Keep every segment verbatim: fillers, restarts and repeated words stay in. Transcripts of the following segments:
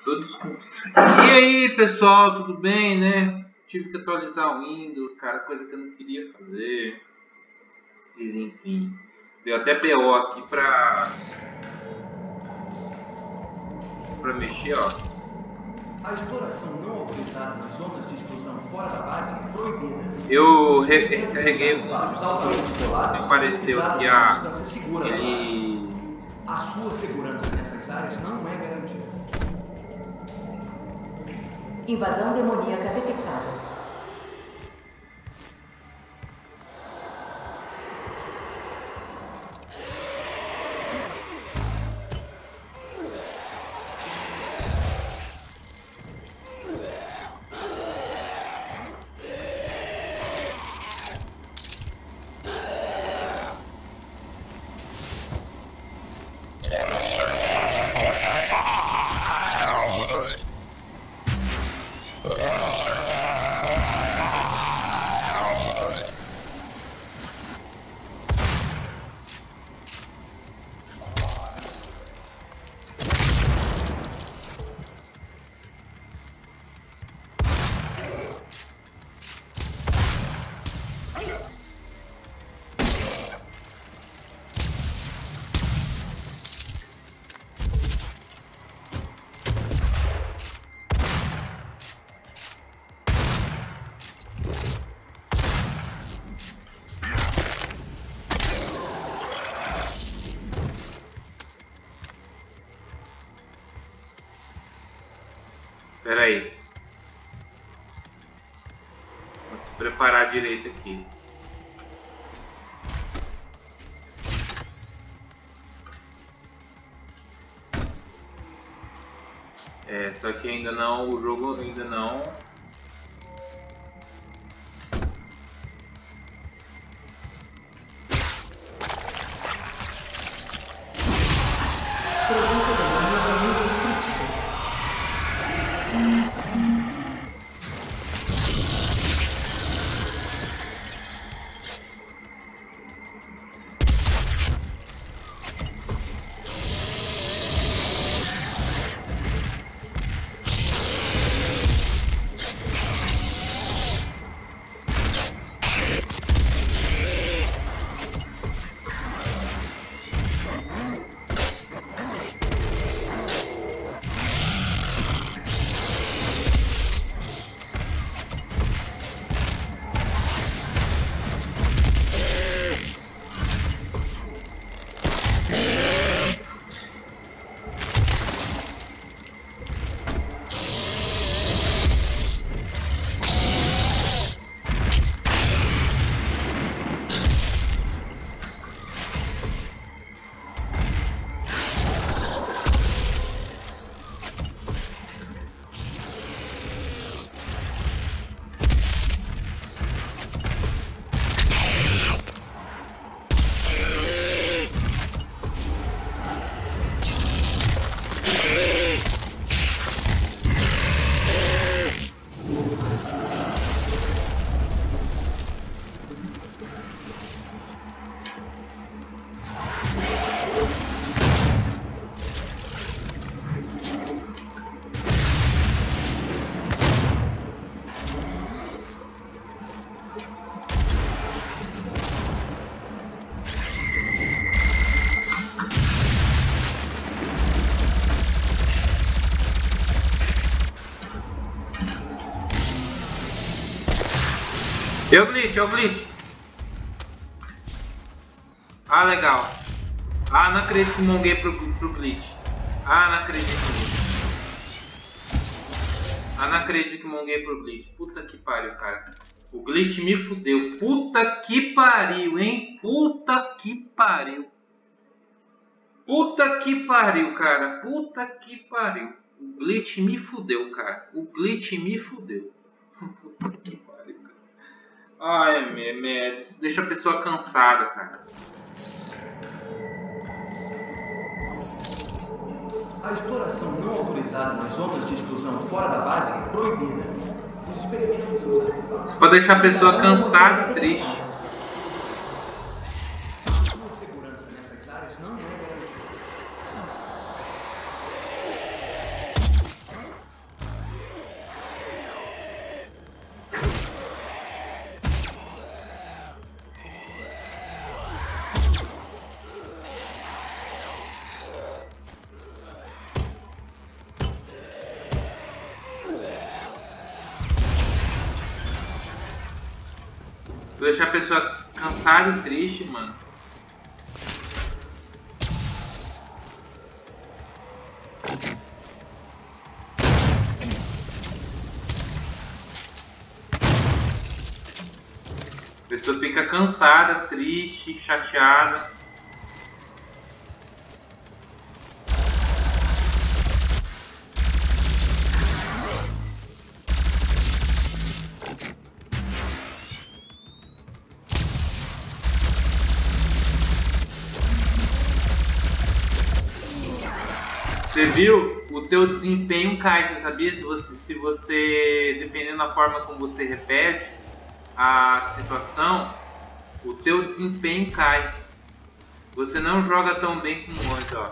Todos com... E aí, pessoal, tudo bem, né? Tive que atualizar o Windows, cara, coisa que eu não queria fazer. Mas, enfim, deu até B O aqui pra... pra mexer, ó. A exploração não autorizada nas zonas de exclusão fora da base é proibida. Eu recarreguei o me pareceu que a... ele... A sua segurança nessas áreas não é garantida. Invasão demoníaca detectada. Espera aí. Vou se preparar direito aqui. É, só que ainda não, o jogo ainda não... Presença demoníaca em níveis críticos. Eu glitch, eu glitch. Ah, legal. Ah, não acredito que monguei pro, pro glitch. Ah, não acredito nisso. Ah, não acredito que monguei pro glitch. Puta que pariu, cara. O glitch me fudeu. Puta que pariu, hein? Puta que pariu. Puta que pariu, cara. Puta que pariu. O glitch me fudeu, cara. O glitch me fudeu. Puta que pariu, cara. Ai, merda. Isso deixa a pessoa cansada, cara. A exploração não autorizada nas zonas de exclusão fora da base é proibida. Os experimentos usam artefatos. Pode deixar a pessoa cansada e triste. A sua segurança nessas áreas não é garantida. Vou deixar a pessoa cansada e triste, mano. A pessoa fica cansada, triste, chateada. Você viu? O teu desempenho cai, você sabia? Se você, se você, dependendo da forma como você repete a situação, o teu desempenho cai. Você não joga tão bem como antes, ó.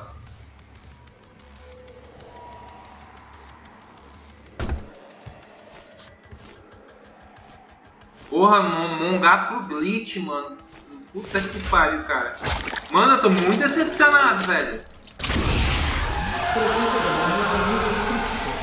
Porra, Mongá pro glitch, mano. Puta que pariu, cara. Mano, eu tô muito decepcionado, velho. Presença demoníaca em níveis críticos.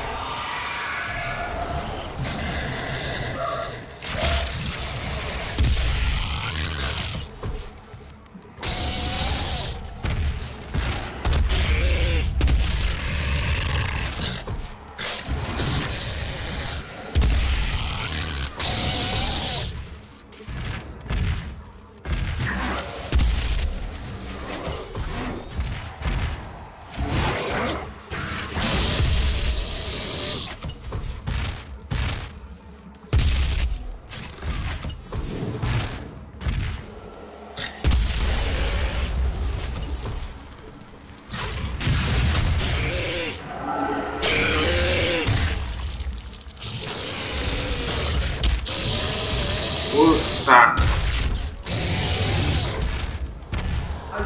Tá. As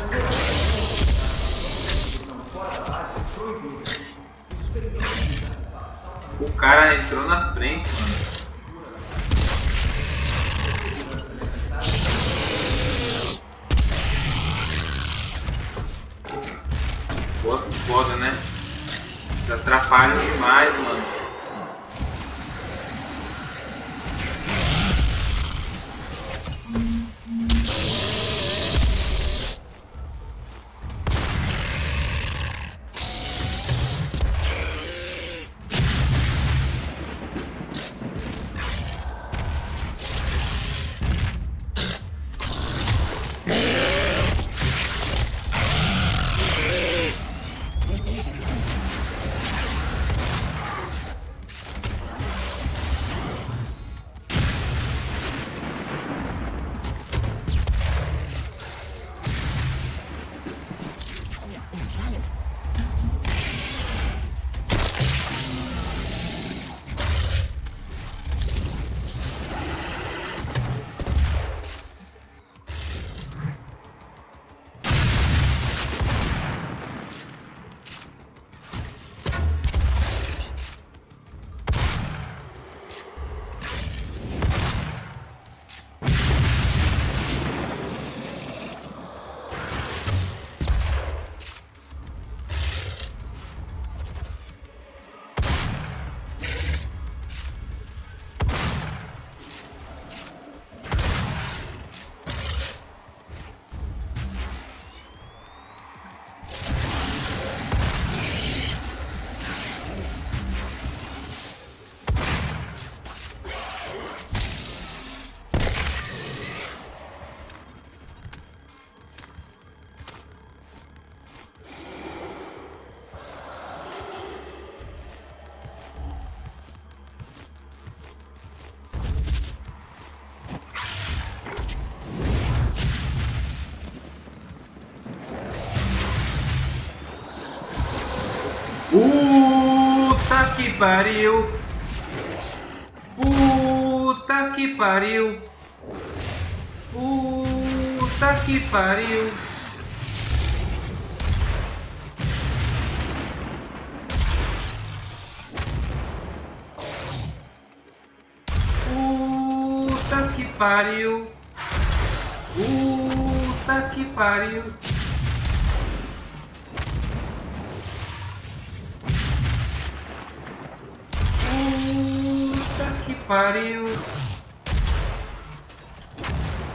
duas fora da base é proibida. Os experimentos de artefatos altamente O cara entrou na frente, mano. segurança necessária. Pô, que foda, né? Eles atrapalham demais, mano. Puta que pariu! Puta que pariu! Puta que pariu! Puta que pariu! Puta que pariu! Puta que pariu!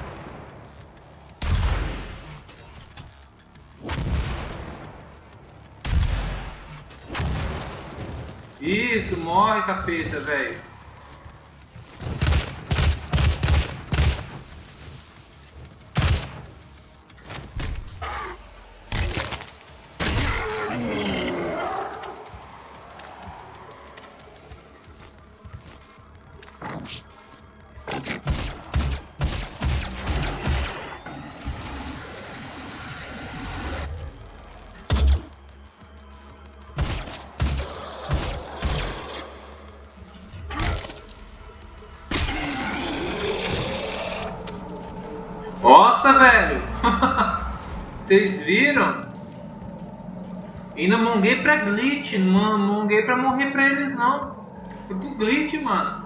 Isso, morre, capeta, velho. Nossa, velho! Vocês viram? Ainda monguei pra glitch, não monguei pra morrer pra eles não. Foi pro glitch, mano.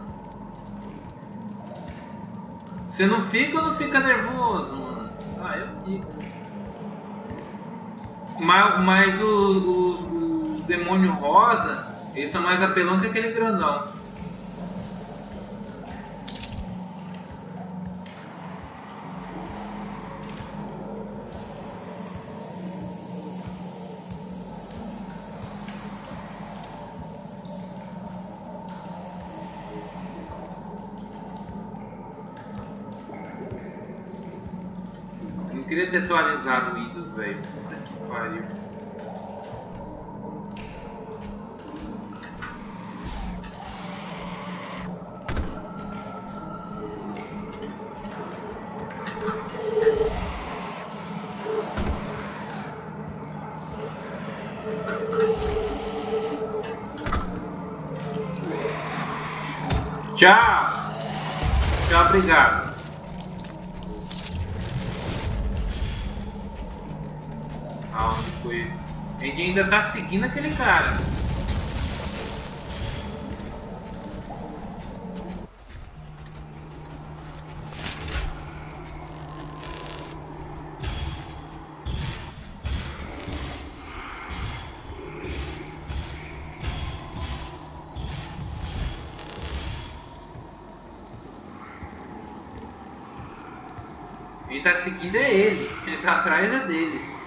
Você não fica ou não fica nervoso, mano? Ah, eu fico. Mas, mas os, os, os demônios rosa, eles são mais apelão que aquele grandão. Eu queria ter atualizado o Windows, velho. Puta que pariu. Tchau! Tchau, obrigado. Aonde foi? A gente ainda tá seguindo aquele cara. Quem tá seguindo é ele. Quem tá atrás é dele.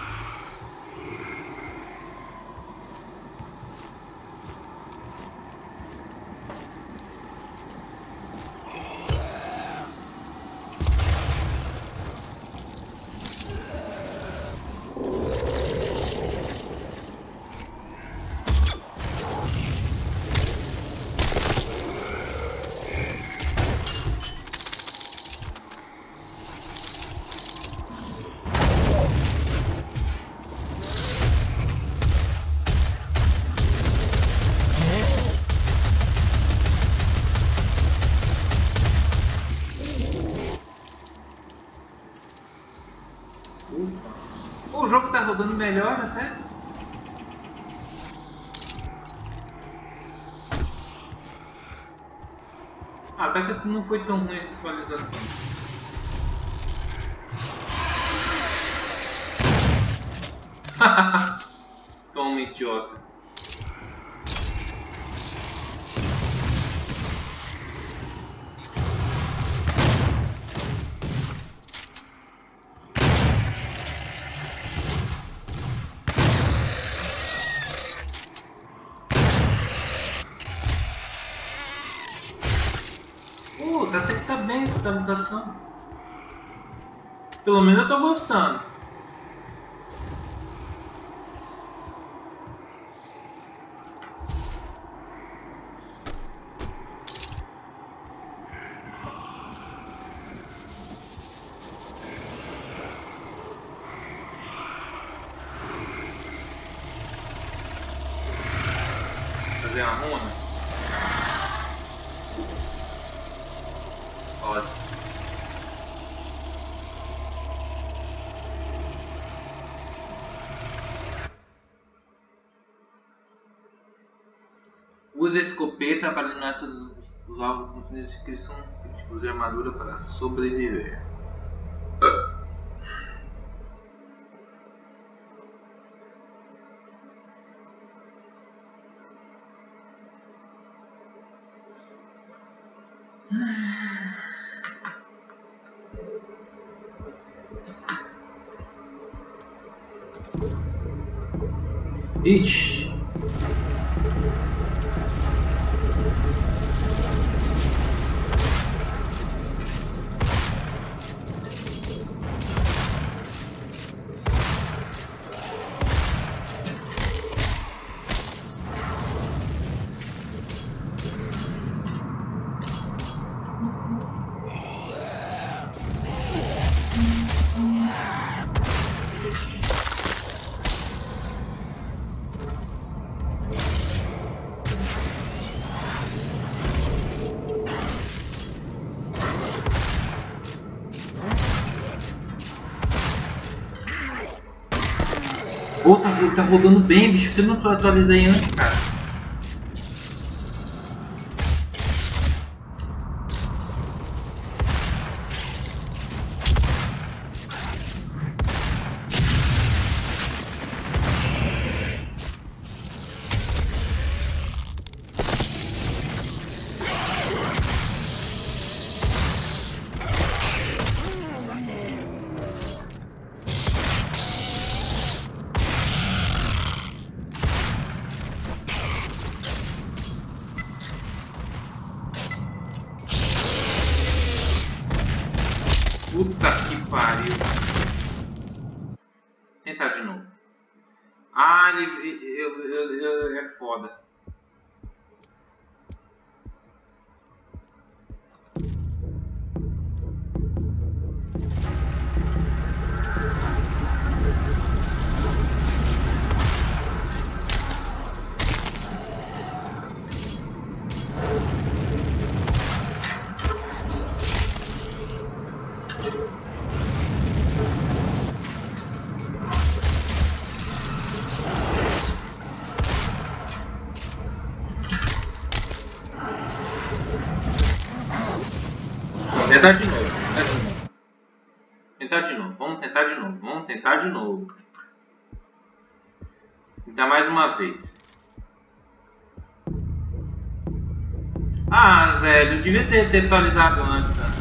O jogo tá rodando melhor até. Ah, até que não foi tão ruim essa atualização. Toma, idiota. Uh, até que tá bem essa atualização. Pelo menos eu tô gostando. Fazer uma runa. Pode. Use a escopeta para eliminar todos os alvos confundidos que são críticos de armadura para sobreviver. Ixi. Pô, tá, tá rodando bem, bicho. Por que eu não atualizei antes, cara? Puta que pariu. Tentar de novo. Ah, ele, eu, eu, eu, é foda. Tentar de novo, tentar de novo. Tentar de novo, vamos tentar de novo, vamos tentar de novo. Tentar mais uma vez. Ah, velho, eu devia ter, ter atualizado antes, né?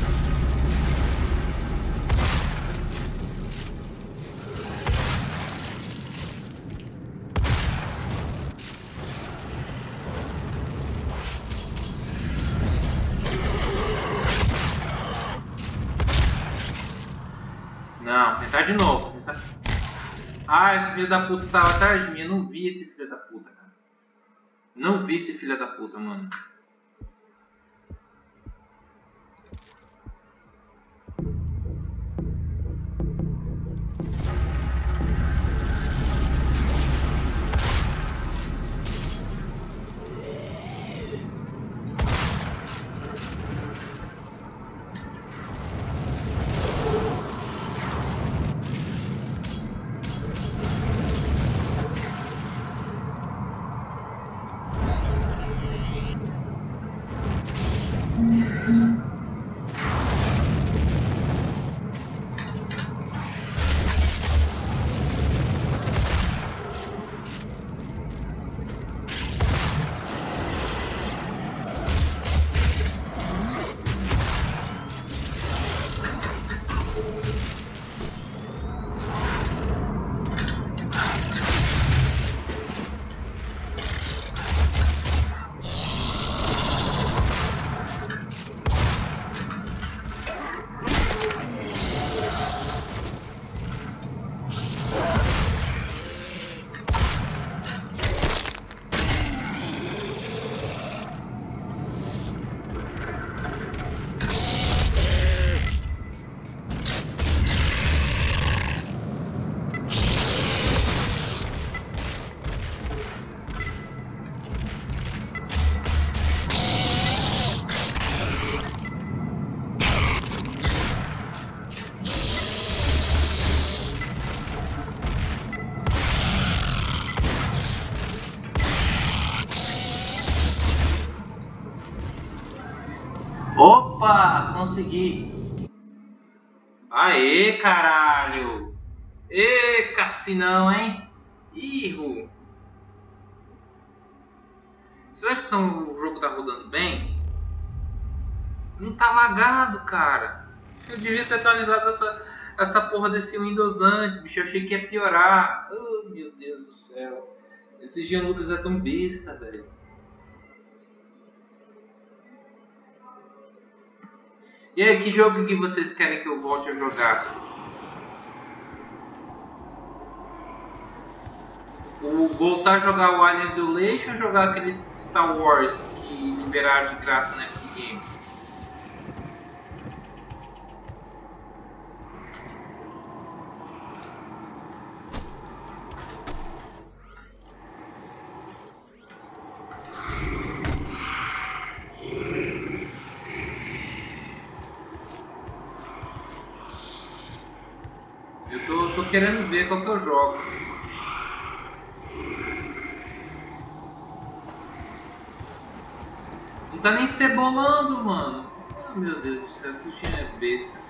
Não, tentar de novo. Tentar... Ah, esse filho da puta tava atrás de mim. Eu não vi esse filho da puta, cara. Não vi esse filho da puta, mano. Opa, consegui. Aê, caralho. Ê, cassinão, hein? Irro. Vocês acham que o jogo tá rodando bem? Não tá lagado, cara. Eu devia ter atualizado essa, essa porra desse Windows antes, bicho. Eu achei que ia piorar. Oh, meu Deus do céu. Esse Gianlucas é tão besta, velho. E aí, que jogo que vocês querem que eu volte a jogar? O, voltar a jogar o Alien Isolation ou jogar aquele Star Wars que liberaram de graça na Epic Games? Eu tô, tô querendo ver qual que eu jogo. Não tá nem cebolando, mano. Oh, meu Deus do céu, esse time é besta.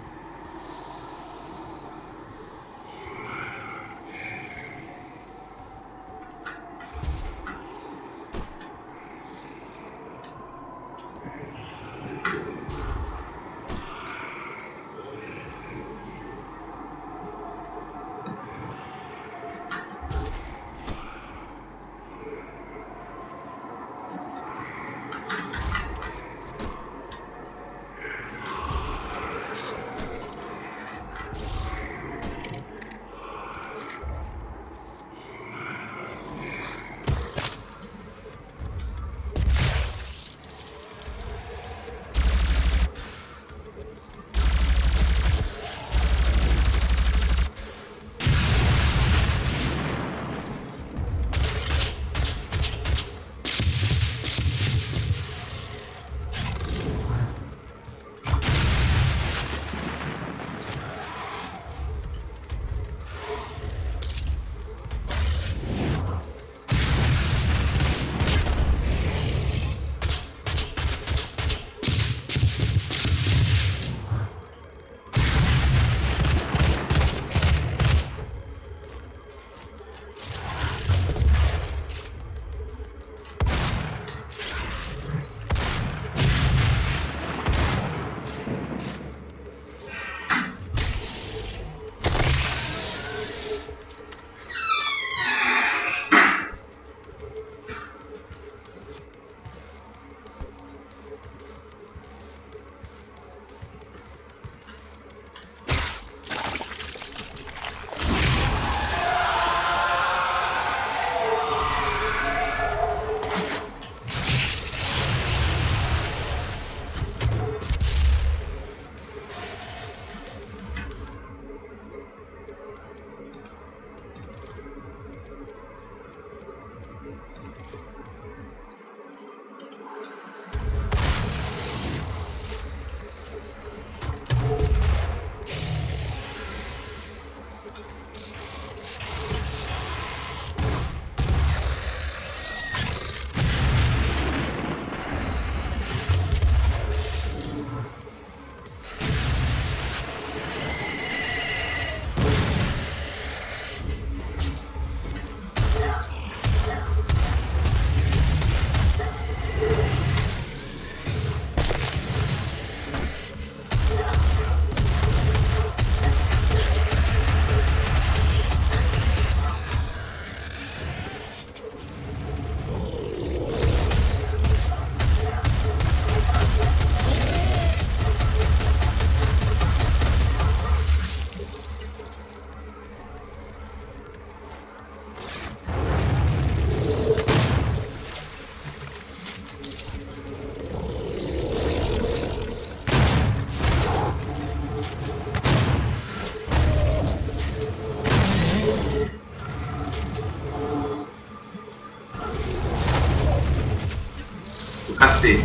Cacete.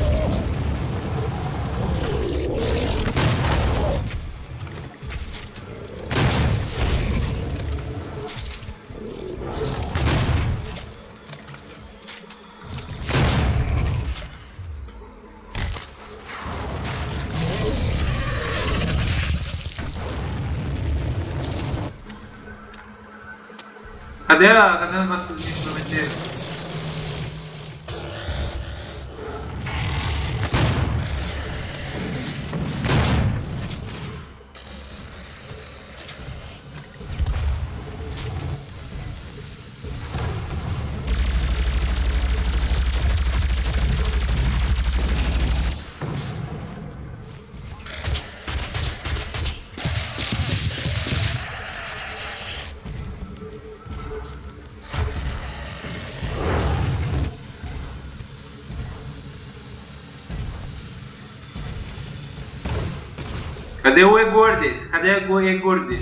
Cadê a, cadê as batalhas que prometeram? Cadê o Egordes? Cadê o Egordes?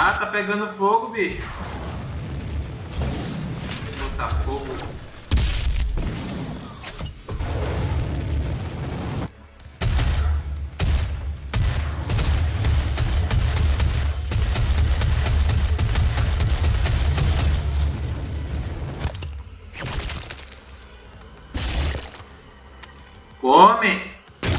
Ah, tá pegando fogo, bicho. Vou botar fogo. Come!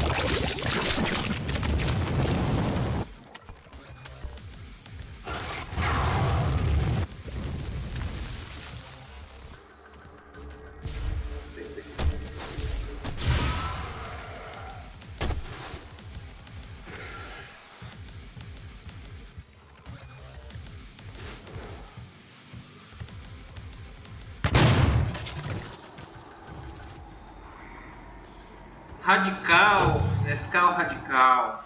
Radical, Nescau radical.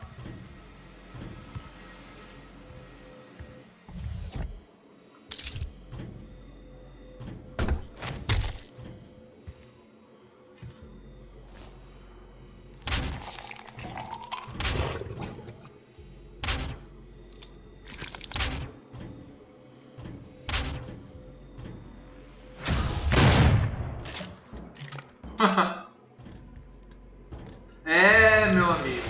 É, meu amigo.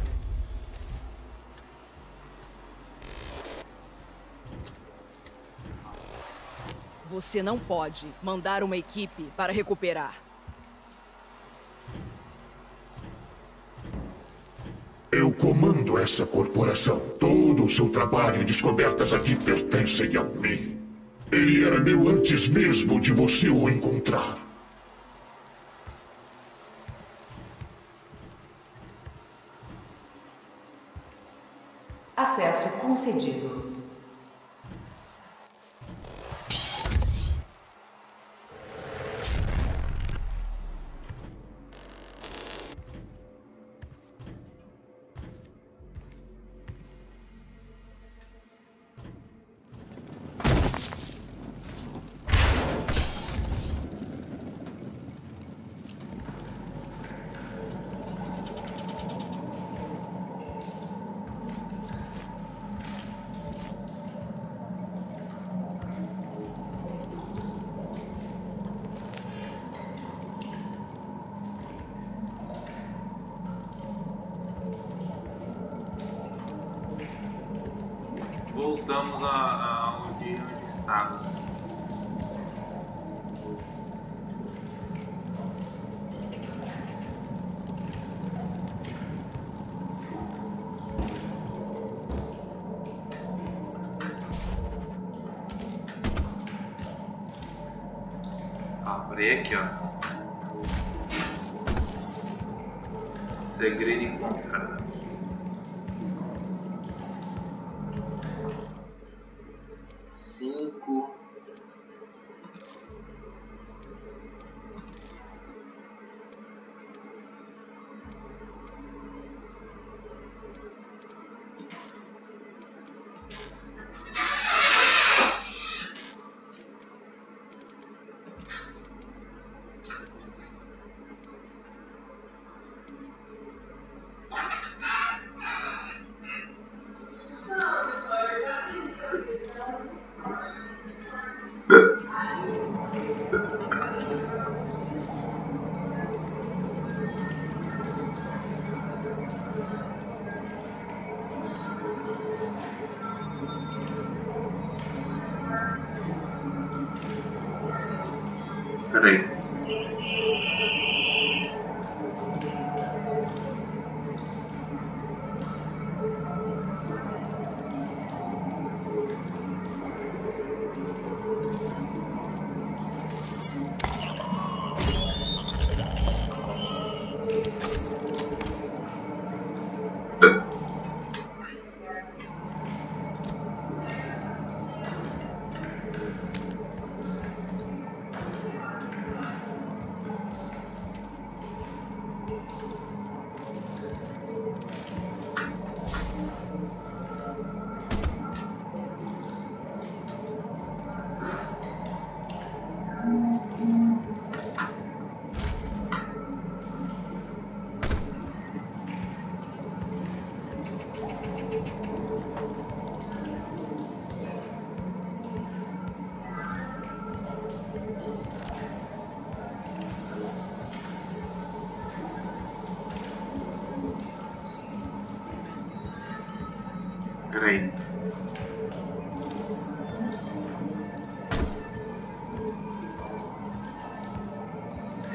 Você não pode mandar uma equipe para recuperar. Eu comando essa corporação. Todo o seu trabalho e descobertas aqui pertencem a mim. Ele era meu antes mesmo de você o encontrar. Acesso concedido. Voltamos a, a onde, onde estávamos. Abri aqui, ó. Segredo encontrado. Cinco. Peraí.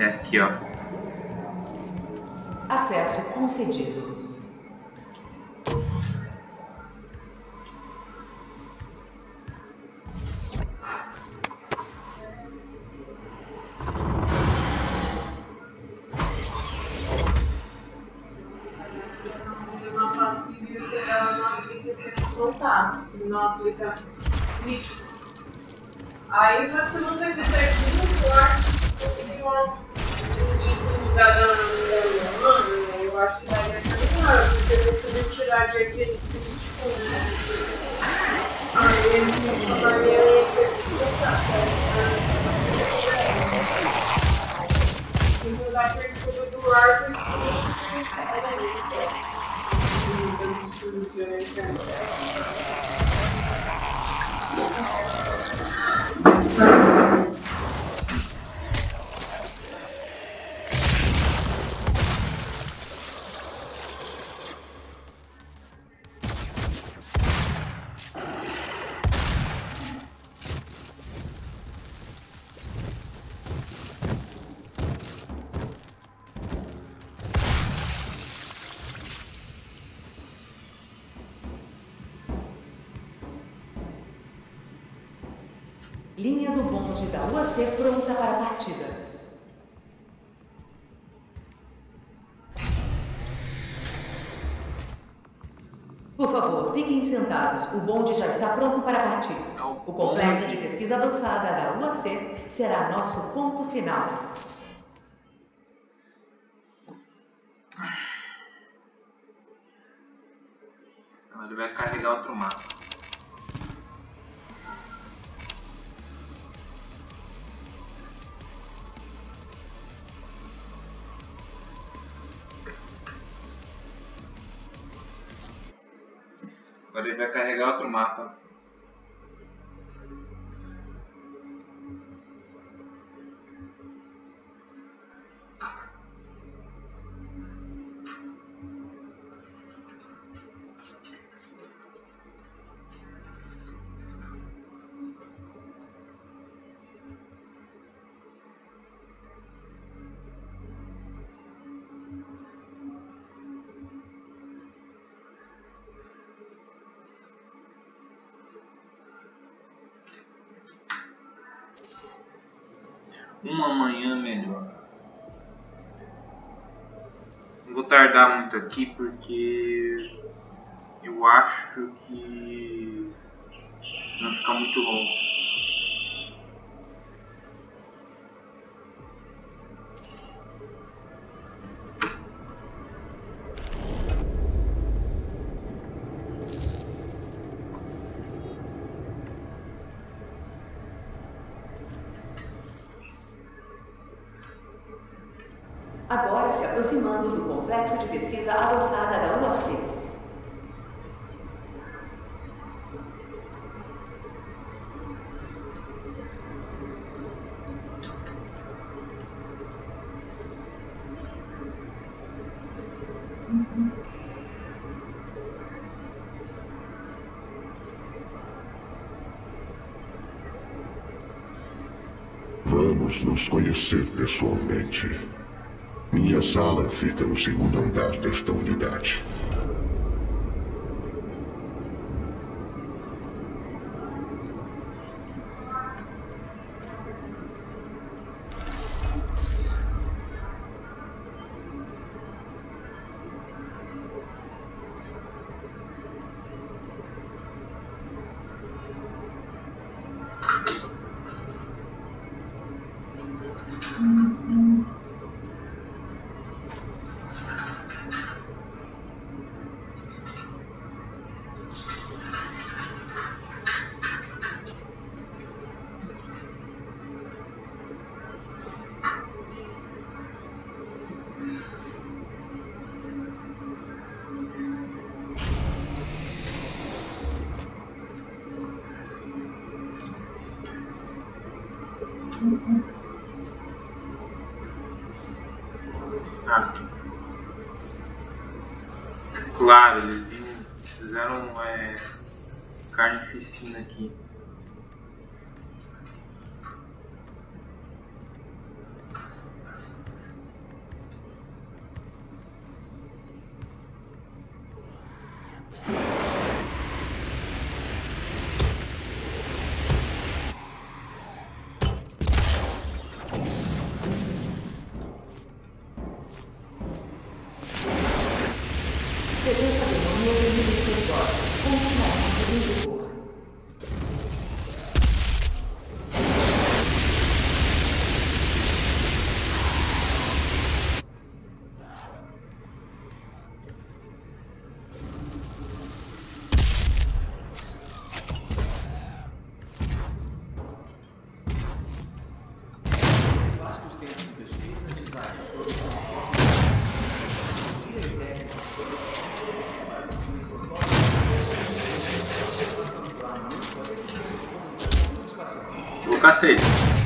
É aqui, ó. Acesso concedido. Não aplica crítico. Aí só que se você fizer muito, eu acho que tem uma lugar da mano, eu acho que vai ser melhor, porque você vai tirar de aquele crítico, né? Aí ele vai ter da perspectiva do ar, Linha do bonde da U A C pronta para a partida. Por favor, fiquem sentados. O bonde já está pronto para partir. O complexo de pesquisa avançada da U A C será nosso ponto final. Ele vai carregar outro mapa. Agora ele vai carregar outro mapa. Uma manhã melhor. Não vou tardar muito aqui porque eu acho que senão fica muito longo. Agora se aproximando do complexo de pesquisa avançada da U A C. Vamos nos conhecer pessoalmente. Minha sala fica no segundo andar desta unidade. Ah. Claro, eles fizeram é, carnificina aqui. O cacete.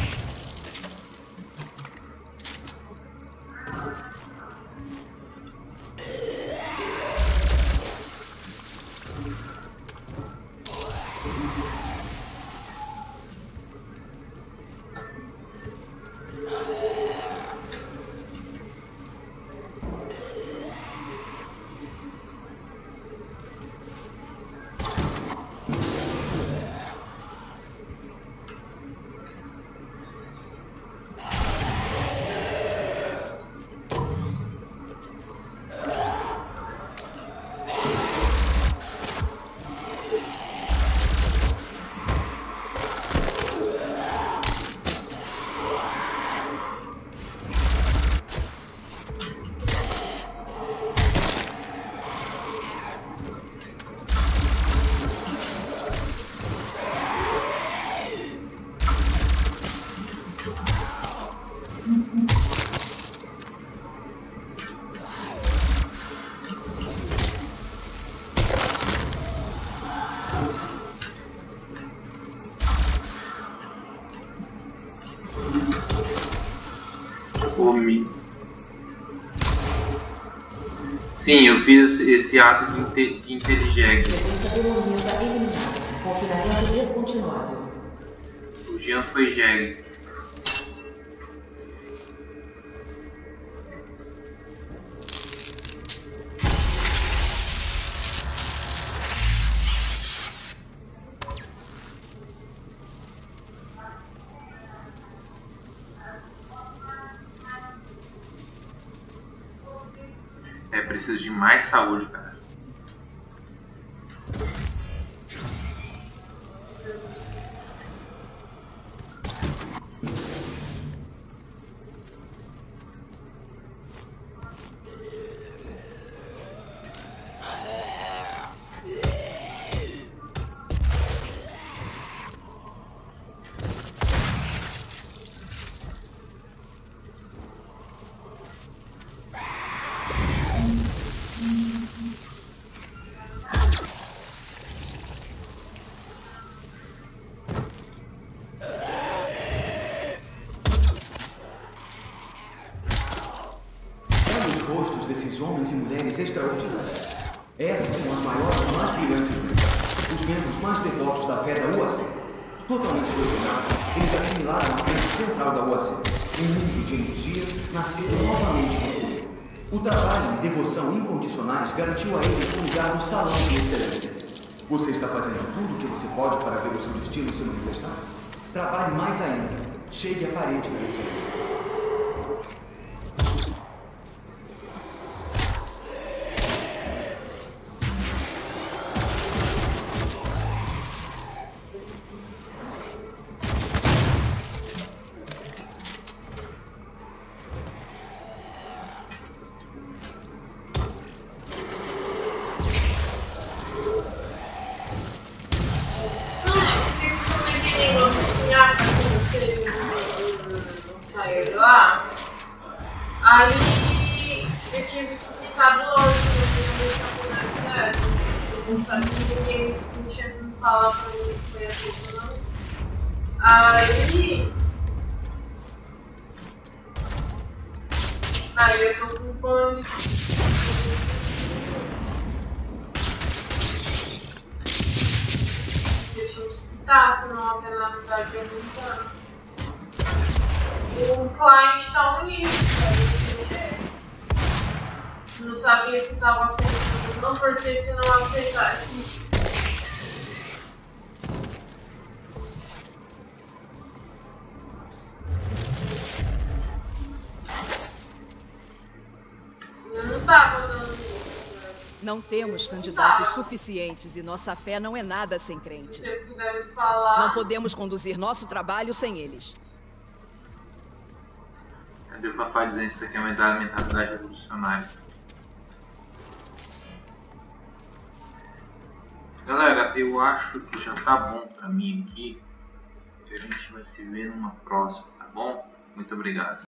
Sim, eu fiz esse ato de, inte de inteligência. Presença demoníaca eliminada. Confinamento descontinuado. O Jean foi jegue. É preciso de mais saúde, cara. Desses homens e mulheres extraordinários. Essas são as maiores e mais brilhantes mentes. Os membros mais devotos da fé da U A C. Totalmente dominados, eles assimilaram a crença central da U A C. Um mundo de energia nasceram novamente no fogo. O trabalho e devoção incondicionais garantiu a eles um lugar no salão de excelência. Você está fazendo tudo o que você pode para ver o seu destino se manifestar? Trabalhe mais ainda. Chegue à parede da excelência. Aí eu tinha ficado longe, eu não sabia ninguém não tinha que falar pra mim se foi a pessoa, não. Aí. Aí eu tô com fome. Deixa eu citar, senão a penalidade é muito grande. O cliente tá unido, não sabia se estava aceitando ou não, porque se não aceitasse. Não tava dando isso. Não temos candidatos suficientes e nossa fé não é nada sem crentes. Se você puder me falar. Não podemos conduzir nosso trabalho sem eles. Cadê o papai dizendo que isso aqui é uma mentalidade revolucionária? Galera, eu acho que já tá bom pra mim aqui. A gente vai se ver numa próxima, tá bom? Muito obrigado.